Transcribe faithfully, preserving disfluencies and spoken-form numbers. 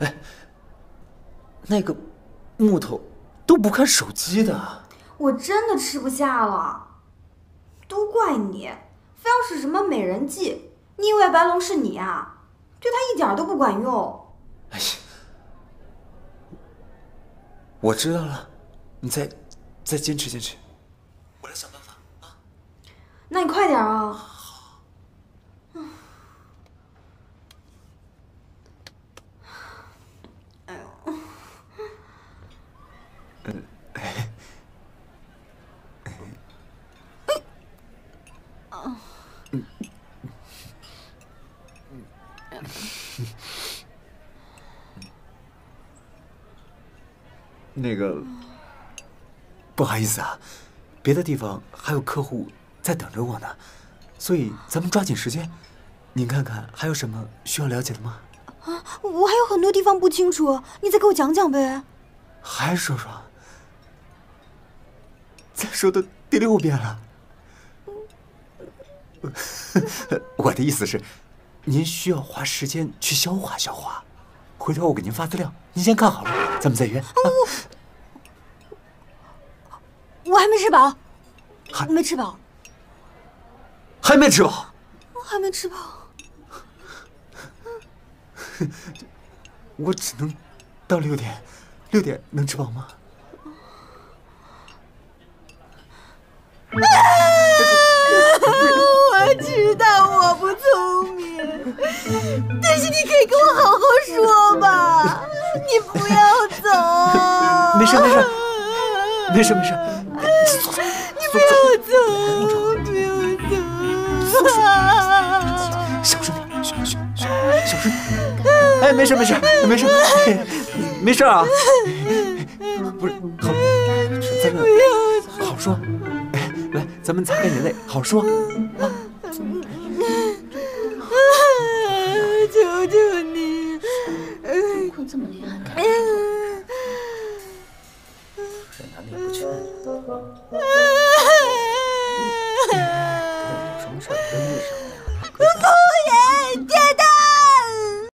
哎，那个木头都不看手机的。 我真的吃不下了，都怪你，非要使什么美人计。你以为白龙是你啊？对他一点都不管用。 哎呀，我知道了，你再再坚持坚持，我来想办法啊。 那你快点啊！哎呦， 嗯，哎， 啊， 嗯，那个，不好意思啊，别的地方还有客户在等着我呢，所以咱们抓紧时间。您看看还有什么需要了解的吗？ 啊，我还有很多地方不清楚，你再给我讲讲呗。 还说说，再说的第六遍了。我的意思是，您需要花时间去消化消化。回头我给您发资料，您先看好了，咱们再约。啊、 我我还没吃饱， 还没吃饱， 还没吃饱， 还没吃饱。 我只能到六点，六点能吃饱吗？ 我知道我不聪明，但是你可以跟我好好说吧。你不要走。 没事没事，没事没事。 你不要走，不要走。 小声点，小小小小声。哎，没事没事没事，没事啊。不是，好，咱们好说。哎，来，咱们擦干眼泪，好说啊。 求求你， 困这么厉害，干这男的也不缺你。有什么事儿跟医生。